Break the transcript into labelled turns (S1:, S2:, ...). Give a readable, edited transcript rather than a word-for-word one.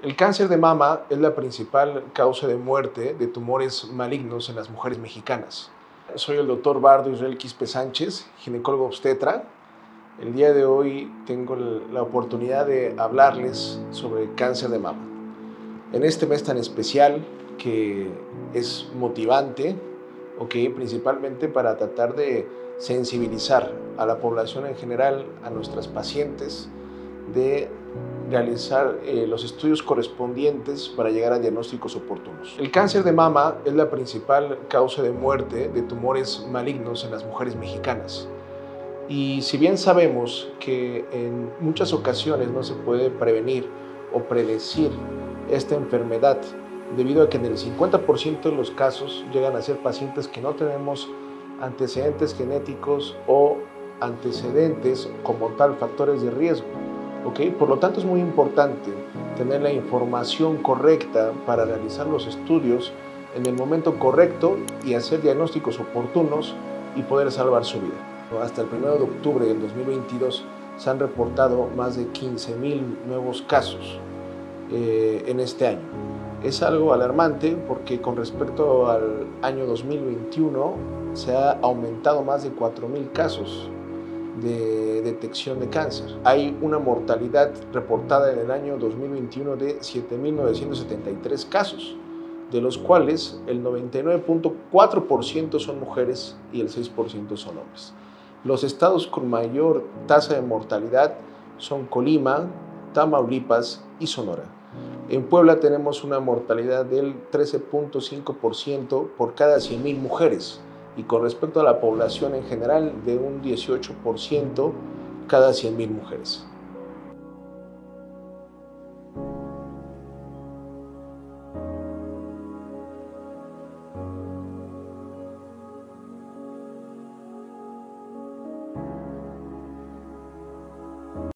S1: El cáncer de mama es la principal causa de muerte de tumores malignos en las mujeres mexicanas. Soy el doctor Bardo Israel Quispe Sánchez, ginecólogo obstetra. El día de hoy tengo la oportunidad de hablarles sobre el cáncer de mama. En este mes tan especial que es motivante, principalmente para tratar de sensibilizar a la población en general, a nuestras pacientes, de realizar los estudios correspondientes para llegar a diagnósticos oportunos. El cáncer de mama es la principal causa de muerte de tumores malignos en las mujeres mexicanas. Y si bien sabemos que en muchas ocasiones no se puede prevenir o predecir esta enfermedad, debido a que en el 50% de los casos llegan a ser pacientes que no tenemos antecedentes genéticos o antecedentes como tal factores de riesgo. Por lo tanto, es muy importante tener la información correcta para realizar los estudios en el momento correcto y hacer diagnósticos oportunos y poder salvar su vida. Hasta el 1 de octubre del 2022 se han reportado más de 15,000 nuevos casos en este año. Es algo alarmante porque con respecto al año 2021 se ha aumentado más de 4,000 casos de detección de cáncer. Hay una mortalidad reportada en el año 2021 de 7,973 casos, de los cuales el 99.4% son mujeres y el 6% son hombres. Los estados con mayor tasa de mortalidad son Colima, Tamaulipas y Sonora. En Puebla tenemos una mortalidad del 13.5% por cada 100,000 mujeres y con respecto a la población en general de un 18% cada 100,000 mujeres.